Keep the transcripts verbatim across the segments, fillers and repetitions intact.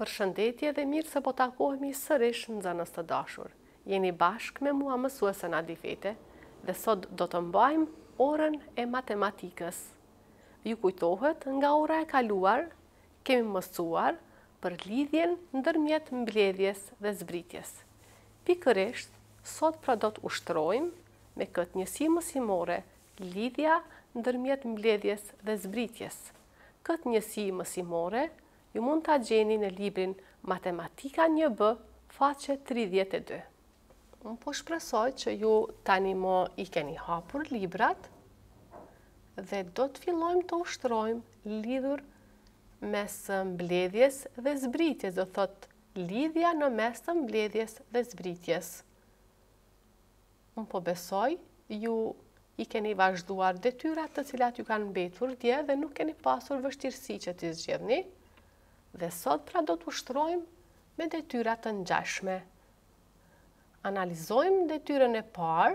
Përshëndetje dhe mirë se po takohemi sërish në Nxënës të dashur. Jeni bashkë me mua mësuese Nadi Fete dhe sot do të mbajmë orën e matematikës. Ju kujtohet nga ora e kaluar, kemi mësuar për lidhjen ndërmjet mbledhjes dhe zbritjes. Pikërisht, sot pra do të ushtrojmë me këtë njësi mësimore lidhja ndërmjet mbledhjes dhe zbritjes. Këtë njësi mësimore ju mund të gjeni në librin Matematika një B, faqe tridhjetë e dy. Unë po shpresoj që ju tani më i keni hapur librat dhe do të fillojmë të ushtrojmë lidhur mes mbledhjes dhe zbritjes, do thot lidhja në mes të mbledhjes dhe zbritjes. Unë po besoj ju i keni vazhduar detyrat të cilat ju kanë mbetur dje dhe nuk keni pasur vështirësi që t'i zgjedhni. Dhe sot pra do të ushtrojmë me detyrat të ngjashme. Analizojmë detyrën e parë,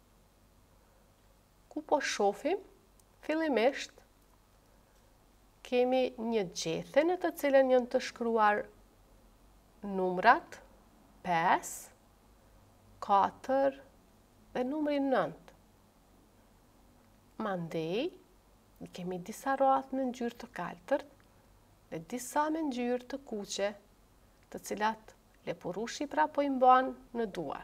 ku po shohim fillimisht kemi një gjethe në të cilën janë të shkruar numrat pesë, katër dhe numri nëntë. Mandej, kemi disa ratë në ngjyrë të kaltërt dhe disa me ngjyrë të kuqe, të cilat lepurushi pra po i mban në duar.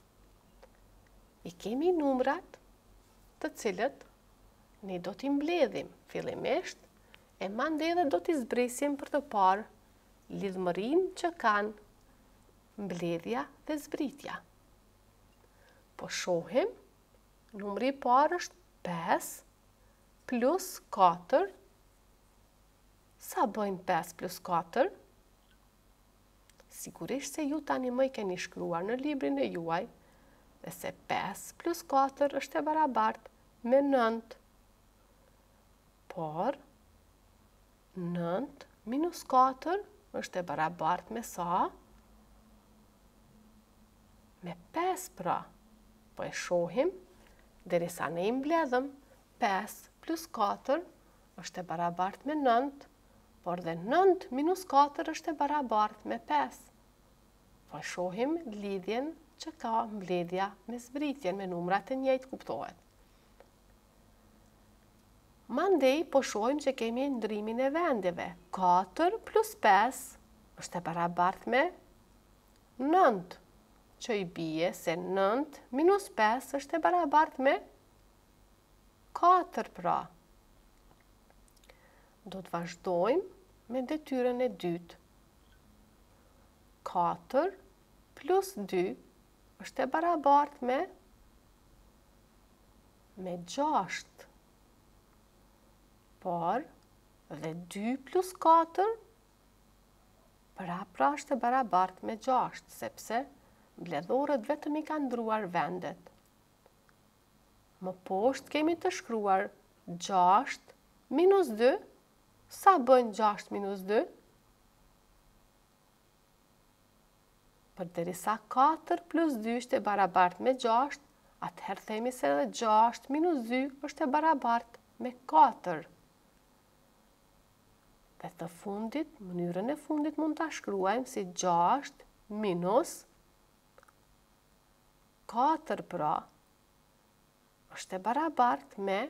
I kemi numrat të cilët ne do t'i mbledhim fillimisht e mandej dhe do t'i zbrisim për të parë lidhmërinë që kanë mbledhja dhe zbritja. Po shohim, numri i parë është pesë plus katër. Sa bëjnë pesë plus katër? Sigurisht se ju tani më i keni shkruar në librin e juaj dhe se pesë plus katër është e barabartë me nëntë. Por, nëntë minus katër është e barabartë me sa? Me pesë pra. Po e shohim, derisa ne i mbledhëm, pesë plus katër është e barabartë me nëntë, por dhe nëntë minus katër është e barabartë me pesë. Po shohim lidhjen që ka mbledhja me zbritjen me numrat e njëjtë kuptohet. Mandej po shohim që kemi ndrimin e vendeve. katër plus pesë është e barabartë me nëntë, që i bie se nëntë minus pesë është e barabartë me katër pra. Do të vazhdojmë me detyrën e dytë. katër plus dy është e barabartë me me gjashtë. Por, dhe dy plus katër pra pra është e barabartë me gjashtë, sepse mbledhorët vetëm i kanë ndruar vendet. Më poshtë kemi të shkruar gjashtë minus dy. Sa bën gjashtë minus dy? Përderisa katër plus dy është e barabartë me gjashtë, atëherë themi se edhe gjashtë minus dy është e barabartë me katër. Dhe të fundit, mënyrën e fundit mund ta shkruajmë si gjashtë minus katër pra është e barabartë me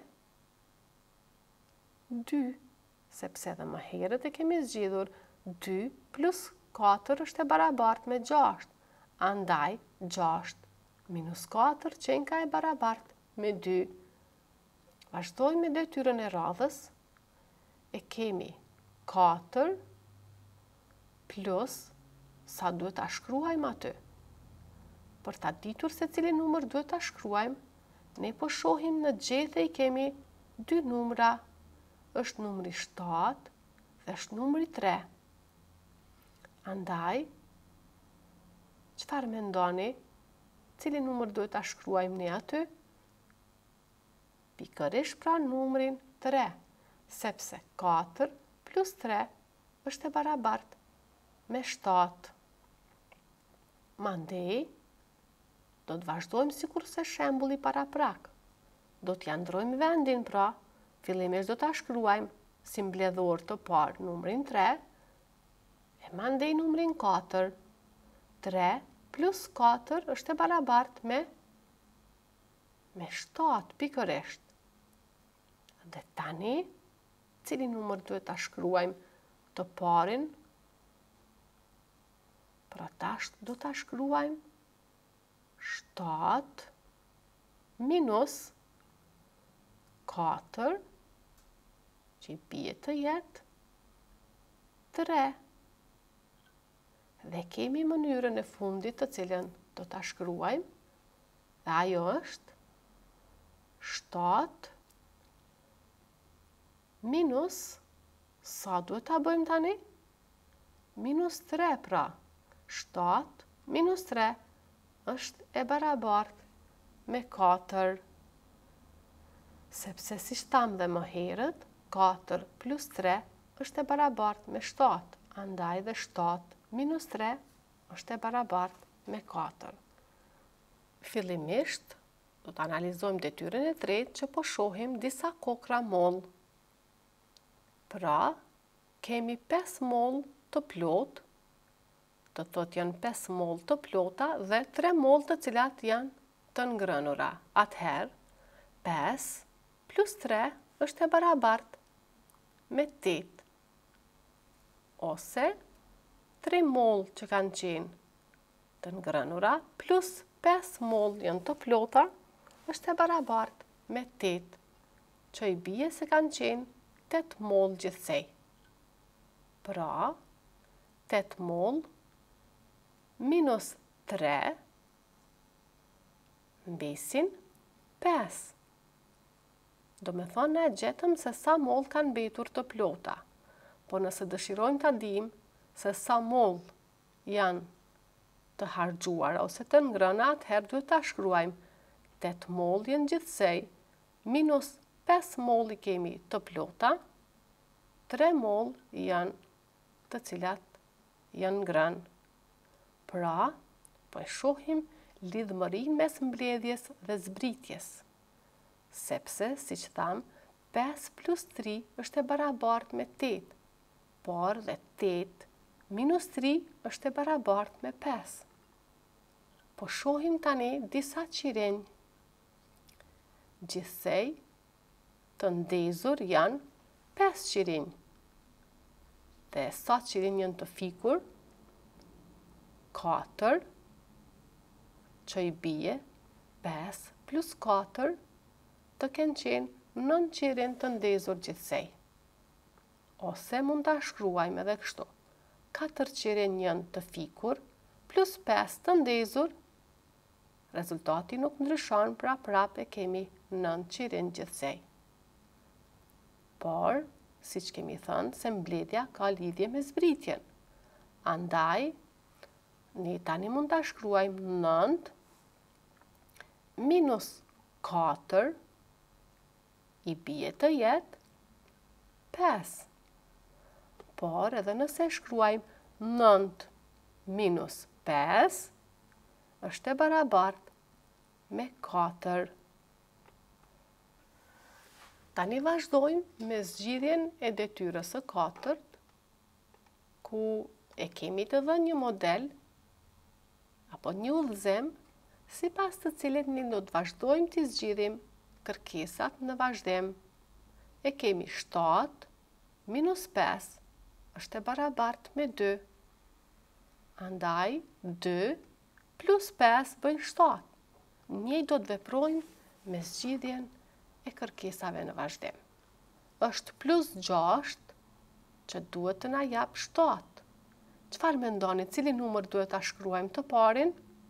dy. Sepse edhe më herët e kemi zgjidhur dy plus katër është e barabartë me gjashtë. Andaj, gjashtë minus katër qenë e barabartë me dy. Vazhdojmë me detyrën e radhës. E kemi katër plus sa duhet ta shkruajmë aty. Për ta ditur se cili numër duhet ta shkruajmë, ne po shohim në gjethe i kemi dy numra. Është numri shtatë dhe është numri tre. Andaj, çfarë mendoni? Cili numër duhet ta shkruajmë ne aty? Pikërisht pra numrin tre, sepse katër plus tre është e barabartë me shtatë. Mandej, do të vazhdojmë sikur se shembulli paraprak. Do t'ja ndrojmë vendin pra. Fillimisht do ta shkruajmë si mbledhor të parë numrin tre, E mandej numrin katër. tre plus katër është e barabartë me me shtatë pikërisht. Dhe tani, cili numër duhet ta shkruajmë të parin? Pra tash do ta shkruajmë shtatë minus katër, që i bie të jetë tre. Dhe kemi mënyrën e fundit të cilën do ta shkruajmë, dhe ajo është shtatë minus, sa duhet ta bëjmë tani? Minus tre, pra. shtatë minus tre është e barabartë me katër. Sepse si shtam dhe më herët, katër plus tre është e barabartë me shtatë. Andaj dhe shtatë minus tre është e barabartë me katër. Fillimisht, do të analizojmë detyrën e tretë që po shohim disa kokra moll. Pra, kemi pesë moll të plotë, të thot janë pesë moll të plota dhe tre moll të cilat janë të ngrënura. Atëherë, pesë plus tre është e barabartë me tetë. Ose tre moll që kanë qenë të ngrënura plus pesë moll janë të plota është e barabartë me tetë, që i bie se kanë qenë tetë moll gjithsej. Pra, tetë moll minus tre mbesin pesë. Do me thonë ne gjetëm se sa moll kanë mbetur të plota. Po nëse dëshirojmë ta dimë se sa moll janë të harxhuara ose të ngrëna, atëherë duhet ta shkruajmë tetë moll janë gjithsej minus pesë moll i kemi të plota, tre moll janë të cilat janë ngrënë. Pra, po e shohim lidhëmërinë mes mbledhjes dhe zbritjes. Sepse, si që thamë, pesë plus tri është e barabartë me tetë, por dhe tetë minus tri është e barabartë me pesë. Po shohim tani disa qirenj. Gjithsej, të ndezur janë pesë qirenj. Dhe sa qirenj janë të fikur? katër, që i bie pesë plus katër, të kenë qenë nëntë qirenj të ndezur gjithsej. Ose mund ta shkruajmë edhe kështu. katër qirenj janë të fikur plus pesë të ndezur, rezultati nuk ndryshon, pra prap e kemi nëntë qirenj gjithsej. Por, si që kemi thënë, se mbledhja ka lidhje me zbritjen. Andaj, ne tani mund ta shkruajmë nëntë minus katër i bie të jetë pesë. Por edhe nëse shkruajmë nëntë minus pesë, është e barabartë me katër. Tani vazhdojmë me zgjidhjen e detyrës së katërt, ku e kemi të dhënë një model apo një udhëzim, sipas të cilit ne do të vazhdojmë të zgjidhim kërkesat në vazhdim. E kemi shtatë minus pesë është e barabartë me dy. Andaj, dy plus pesë bëjnë shtatë. Ne do të veprojmë me zgjidhjen e kërkesave në vazhdim. Është plus gjashtë që duhet të na jap shtatë. Çfarë mendoni, cili numër duhet ta shkruajmë të parin?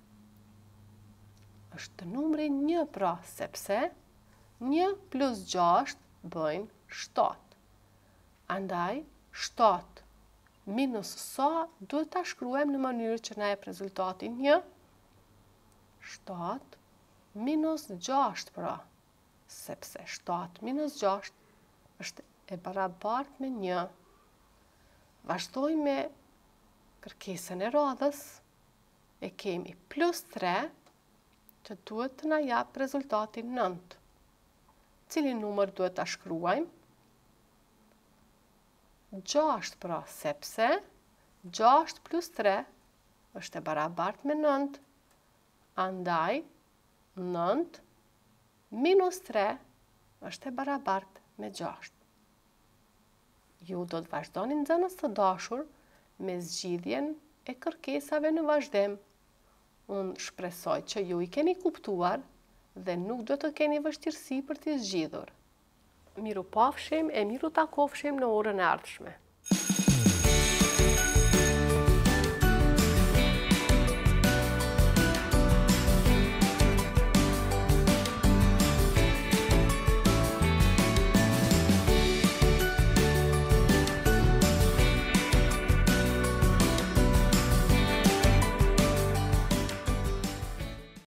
Është numri një, pra, sepse një plus gjashtë bëjnë shtatë. Andaj, shtatë minus sa duhet ta shkruajmë në mënyrë që na jep rezultatin një? shtatë minus gjashtë, pra, sepse shtatë minus gjashtë është e barabartë me një. Vazhdojmë me kërkesën e radhës. E kemi plus tre, që duhet të na jap rezultatin nëntë. Cili numër duhet ta shkruajmë? gjashtë, pra, sepse gjashtë plus tre është e barabartë me nëntë, andaj nëntë minus tre është e barabartë me gjashtë. Ju do të vazhdoni nxënës të dashur me zgjidhjen e kërkesave në vazhdim. Unë shpresoj që ju i keni kuptuar dhe nuk do të keni vështirësi për t'i zgjidhur. Miru pafshim e miru takofshim në orën e ardhshme.